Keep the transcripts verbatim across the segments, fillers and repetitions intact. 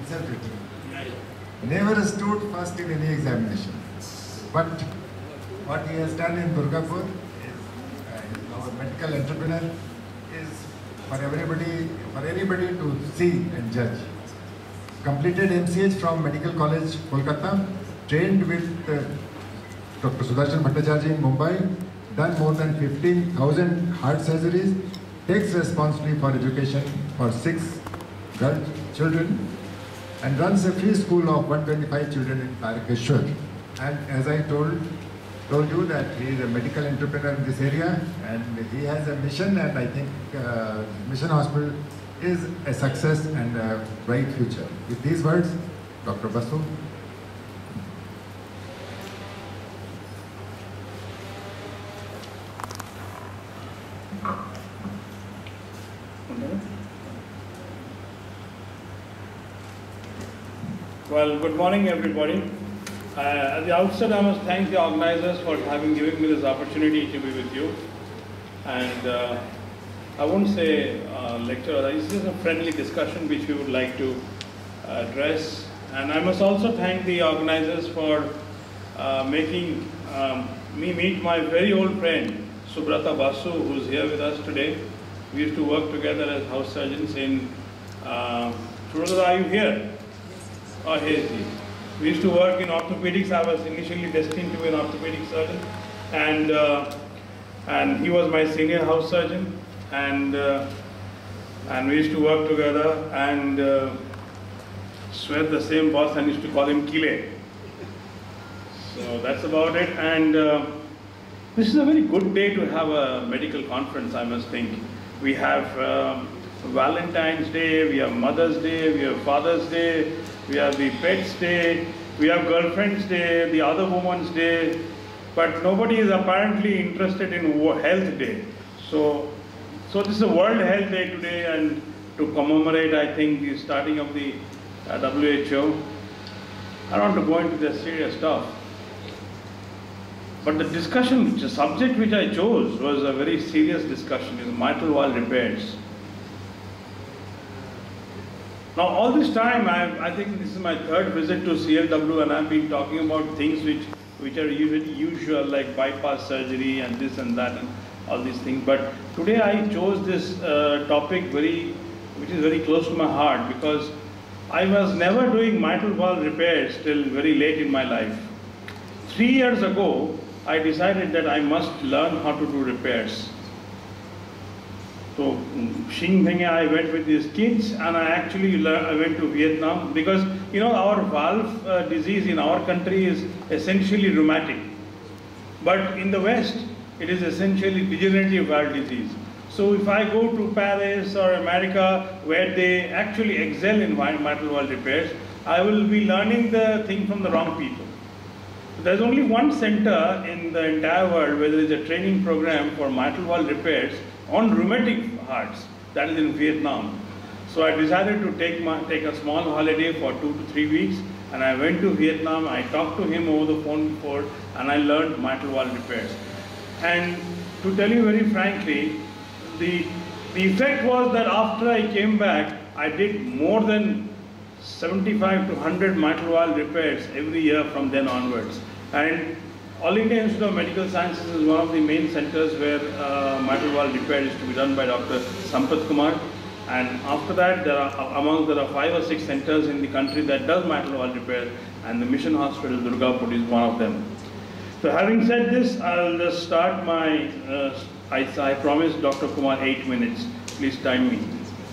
himself written. Never stood first in any examination. But what he has done in Durgapur is, uh, our medical entrepreneur, is for everybody, for anybody to see and judge. Completed M C H from Medical College, Kolkata, trained with uh, Doctor Sudarshan Bhattacharya in Mumbai, done more than fifteen thousand heart surgeries, takes responsibility for education for six girl children, and runs a free school of one hundred twenty-five children in Tarakeshwar. And as I told told you that he is a medical entrepreneur in this area, and he has a mission, and I think uh, Mission Hospital is a success and a bright future. With these words, Doctor Basu. Well, good morning, everybody. Uh, at the outset, I must thank the organizers for having given me this opportunity to be with you. And uh, I won't say uh, lecture, this is a friendly discussion which we would like to uh, address. And I must also thank the organizers for uh, making um, me meet my very old friend, Subrata Basu, who's here with us today. We used to work together as house surgeons in, uh, Subrata, are you here? Oh, here's he. We used to work in orthopedics. I was initially destined to be an orthopedic surgeon, and uh, and he was my senior house surgeon, and uh, and we used to work together and uh, sweat the same boss, and used to call him Kile. So that's about it. And uh, this is a very good day to have a medical conference, I must think. We have um, Valentine's Day, we have Mother's Day, we have Father's Day, we have the Pets Day, we have Girlfriend's Day, the Other Woman's Day, but nobody is apparently interested in Health Day. So, so this is a World Health Day today, and to commemorate, I think, the starting of the uh, W H O. I don't want to go into the serious stuff, but the discussion, the subject which I chose was a very serious discussion, is mitral valve repairs. Now, all this time, I, I think this is my third visit to C L W, and I've been talking about things which, which are usually usual, like bypass surgery and this and that and all these things. But today I chose this uh, topic very, which is very close to my heart, because I was never doing mitral valve repairs till very late in my life. Three years ago, I decided that I must learn how to do repairs. So, Xinjiang, I went with these kids, and I actually learned, I went to Vietnam, because, you know, our valve uh, disease in our country is essentially rheumatic. But in the West, it is essentially degenerative valve disease. So if I go to Paris or America, where they actually excel in mitral valve repairs, I will be learning the thing from the wrong people. There's only one center in the entire world where there is a training program for mitral valve repairs on rheumatic hearts, that is in Vietnam. So I decided to take, my, take a small holiday for two to three weeks, and I went to Vietnam. I talked to him over the phone before, and I learned mitral valve repairs. And to tell you very frankly, the, the effect was that after I came back, I did more than seventy-five to one hundred mitral valve repairs every year from then onwards. And All India Institute of Medical Sciences is one of the main centers where uh, mitral valve repair is to be done by Doctor Sampath Kumar. And after that, there are among there are five or six centers in the country that does mitral valve repair, and the Mission Hospital Durgapur is one of them. So having said this, I'll just start my, uh, I, I promised Doctor Kumar eight minutes. Please time me.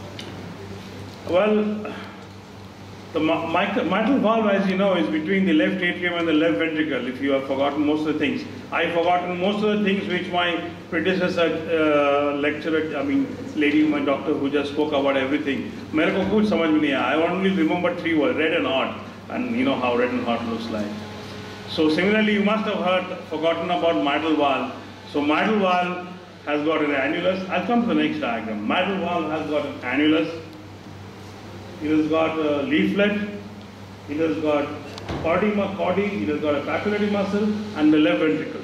Well, the mitral valve, as you know, is between the left atrium and the left ventricle, if you have forgotten most of the things. I've forgotten most of the things which my predecessor uh, lecturer, I mean, lady, my doctor who just spoke about everything. I only remember three words, red and hot, and you know how red and hot looks like. So similarly, you must have heard, forgotten about mitral valve. So mitral valve has got an annulus. I'll come to the next diagram. Mitral valve has got an annulus. It has got a leaflet, it has got chordae, chordae, it has got a papillary muscle, and the left ventricle.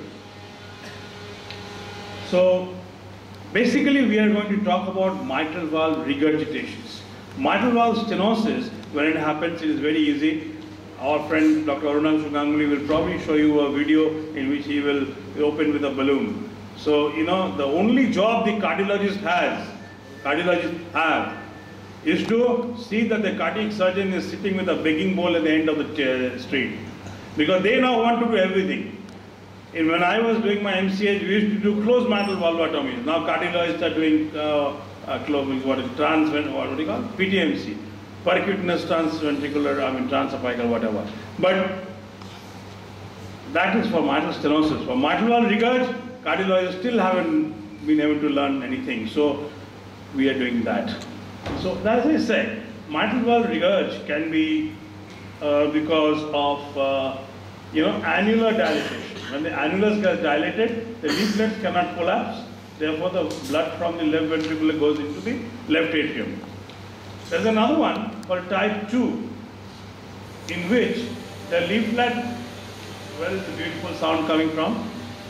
So basically we are going to talk about mitral valve regurgitations. Mitral valve stenosis when it happens, it is very easy. Our friend Doctor Arunashu Ganguly will probably show you a video in which he will open with a balloon. So, you know, the only job the cardiologist has, cardiologists have, is to see that the cardiac surgeon is sitting with a begging bowl at the end of the street. Because they now want to do everything. And when I was doing my M C H, we used to do closed mitral valvotomies. Now cardiologists are doing uh, uh, closed, what is trans, what do you call P T M C. Percutaneous transventricular, I mean transapical, whatever. But that is for mitral stenosis. For mitral valve regurg, cardiologists still haven't been able to learn anything. So we are doing that. So as I said, mitral valve regurg can be uh, because of uh, you know annular dilatation. When the annulus gets dilated, the leaflets cannot collapse. Therefore, the blood from the left ventricle goes into the left atrium. There's another one called type two, in which the leaflet, where is the beautiful sound coming from?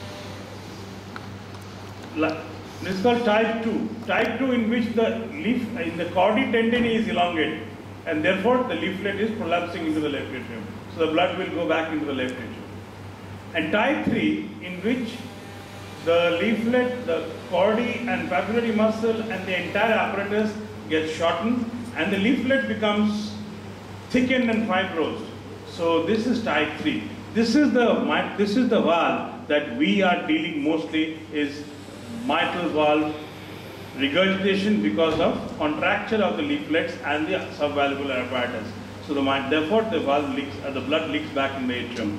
This is called type two. Type two in which the leaf, in the chordae tendineae is elongated, and therefore the leaflet is prolapsing into the left atrium. So the blood will go back into the left atrium. And type three, in which the leaflet, the chordae and papillary muscle and the entire apparatus gets shortened, and the leaflet becomes thickened and fibrosed. So this is type three. This is the this is the valve that we are dealing mostly is mitral valve regurgitation because of contracture of the leaflets and the subvalvular apparatus. So the therefore the valve leaks, uh, the blood leaks back in the atrium.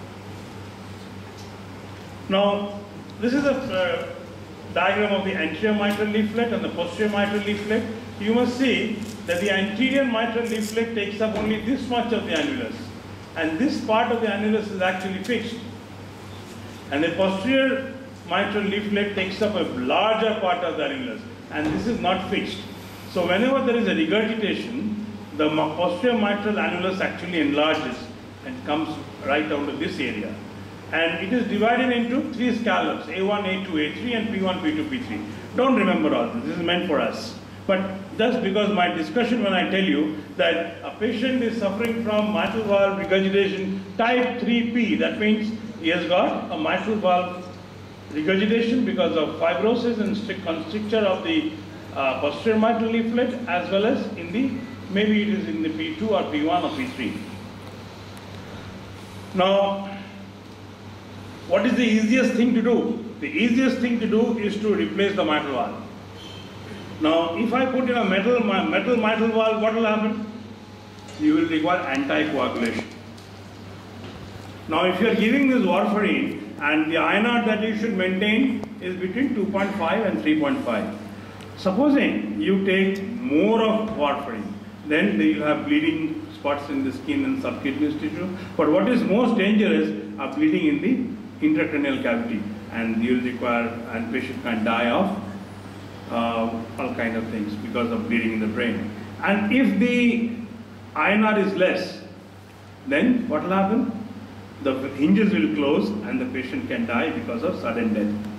Now this is a uh, diagram of the anterior mitral leaflet and the posterior mitral leaflet. You must see that the anterior mitral leaflet takes up only this much of the annulus, and this part of the annulus is actually fixed, and the posterior mitral leaflet takes up a larger part of the annulus, and this is not fixed. So whenever there is a regurgitation, the posterior mitral annulus actually enlarges and comes right down to this area. And it is divided into three scallops, A one, A two, A three, and P one, P two, P three. Don't remember all this, this is meant for us. But just because my discussion, when I tell you that a patient is suffering from mitral valve regurgitation type three P, that means he has got a mitral valve regurgitation because of fibrosis and constricture of the uh, posterior mitral leaflet, as well as in the, maybe it is in the P two or P one or P three. Now, what is the easiest thing to do? The easiest thing to do is to replace the mitral valve. Now, if I put in a metal, metal mitral valve, what will happen? You will require anticoagulation. Now, if you are giving this warfarin, and the I N R that you should maintain is between two point five and three point five. Supposing you take more of warfarin, then you have bleeding spots in the skin and subcutaneous tissue. But what is most dangerous are bleeding in the intracranial cavity, and you will require, and patient can die of uh, all kind of things because of bleeding in the brain. And if the I N R is less, then what will happen? The hinges will close and the patient can die because of sudden death.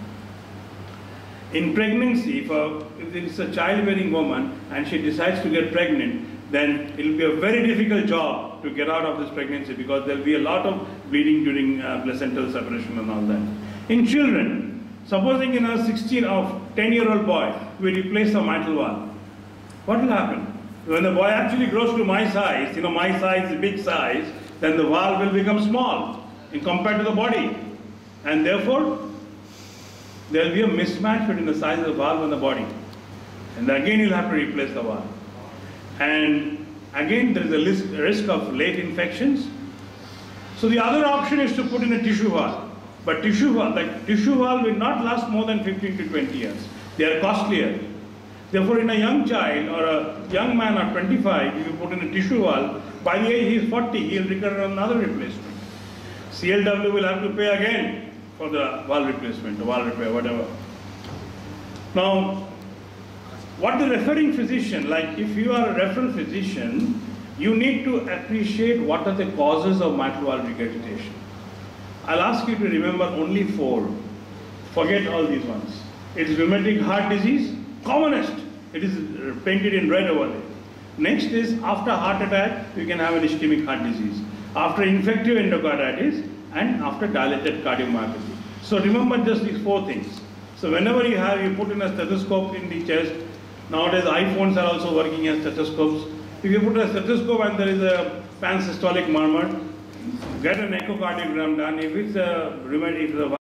In pregnancy, if, a, if it is a childbearing woman and she decides to get pregnant, then it will be a very difficult job to get out of this pregnancy because there will be a lot of bleeding during uh, placental separation and all that. In children, supposing in a sixteen or ten year old boy, we replace the mitral valve, what will happen? When the boy actually grows to my size, you know, my size is big size, then the valve will become small in compared to the body. And therefore, there will be a mismatch between the size of the valve and the body. And then again, you'll have to replace the valve. And again, there is a risk of late infections. So the other option is to put in a tissue valve. But tissue valve, like tissue valve will not last more than fifteen to twenty years. They are costlier. Therefore, in a young child or a young man at twenty-five, if you put in a tissue valve, by the age he is forty, he will require another replacement. C L W will have to pay again for the valve replacement, the valve repair, whatever. Now, what the referring physician, like if you are a referral physician, you need to appreciate what are the causes of mitral valve regurgitation. I'll ask you to remember only four. Forget all these ones. It is rheumatic heart disease, commonest. It is painted in red over there. Next is after heart attack, you can have an ischemic heart disease. After infective endocarditis and after dilated cardiomyopathy. So remember just these four things. So whenever you have, you put in a stethoscope in the chest. Nowadays iPhones are also working as stethoscopes. If you put a stethoscope and there is a pansystolic murmur, get an echocardiogram done. If it's a remedy, if the